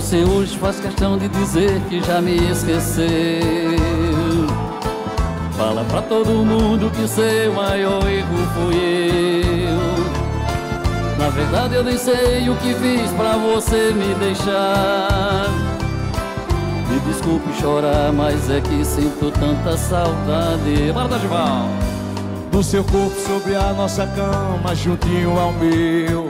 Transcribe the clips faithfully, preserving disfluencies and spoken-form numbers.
Você hoje faz questão de dizer que já me esqueceu. Fala pra todo mundo que seu maior erro fui eu. Na verdade eu nem sei o que fiz pra você me deixar. Me desculpe chorar, mas é que sinto tanta saudade. Bora, Dorival! Do seu corpo sobre a nossa cama, juntinho ao meu,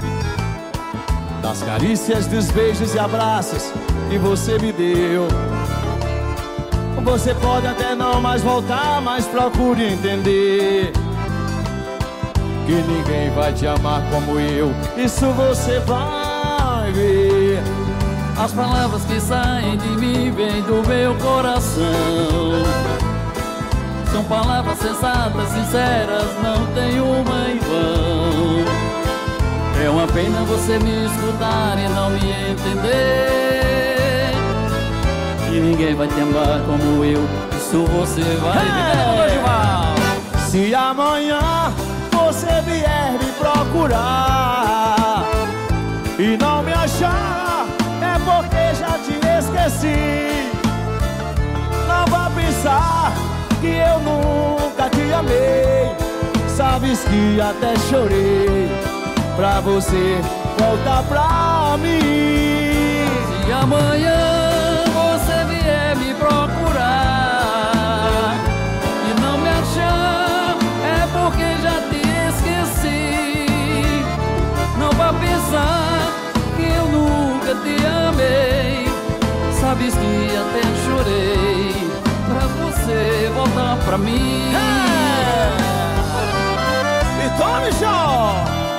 das carícias, dos beijos e abraços que você me deu. Você pode até não mais voltar, mas procure entender que ninguém vai te amar como eu. Isso você vai ver. As palavras que saem de mim vêm do meu coração. São palavras sensatas, sinceras, não tem uma em vão. É uma pena você me escutar e não me entender. E ninguém vai te amar como eu, isso você vai ver. Se amanhã você vier me procurar e não me achar, é porque já te esqueci. Não vá pensar que eu nunca te amei. Sabes que até chorei pra você voltar pra mim. Se amanhã você vier me procurar e não me achar, é porque já te esqueci. Não vá pensar que eu nunca te amei. Sabes que até chorei pra você voltar pra mim. É. E tome show!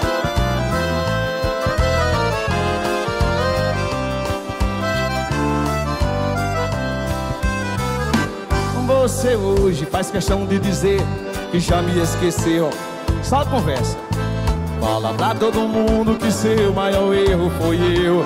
Você hoje faz questão de dizer que já me esqueceu. Só conversa. Fala pra todo mundo que seu maior erro foi eu.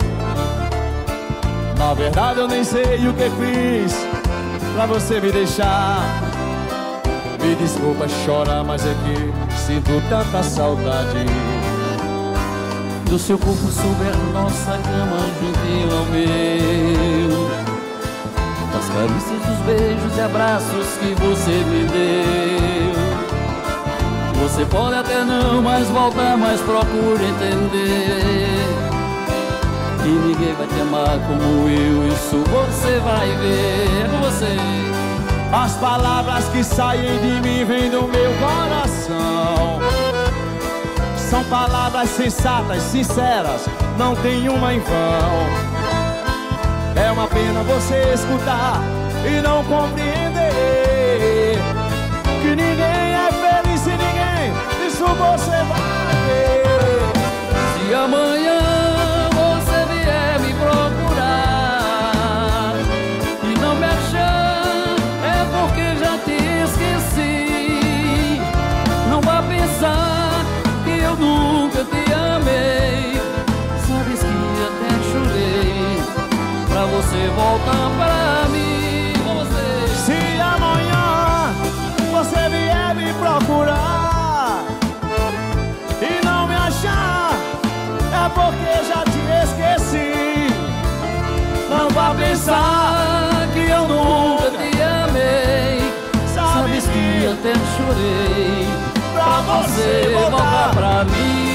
Na verdade eu nem sei o que fiz pra você me deixar. Me desculpa chorar, mas é que sinto tanta saudade. Do seu corpo sobre a nossa cama, juntinho ao meu, das carícias, dos beijos e abraços que você me deu. Você pode até não mais voltar, mas procure entender que ninguém vai te amar como eu, isso você vai ver. É com você. As palavras que saem de mim vêm do meu coração. São palavras sensatas, sinceras, não tem uma em vão. É uma pena você escutar e não compreender que ninguém é feliz sem ninguém, isso você vai ver. Se amanhã você vier me procurar e não me achar, é porque já te esqueci. Não vá pensar que eu nunca te amei. Sabes que até chorei pra você voltar pra mim. Você. Se amanhã você vier me procurar e não me achar, é porque já te esqueci. Não vá pensar que eu nunca te amei. Sabes que até chorei pra você voltar pra mim.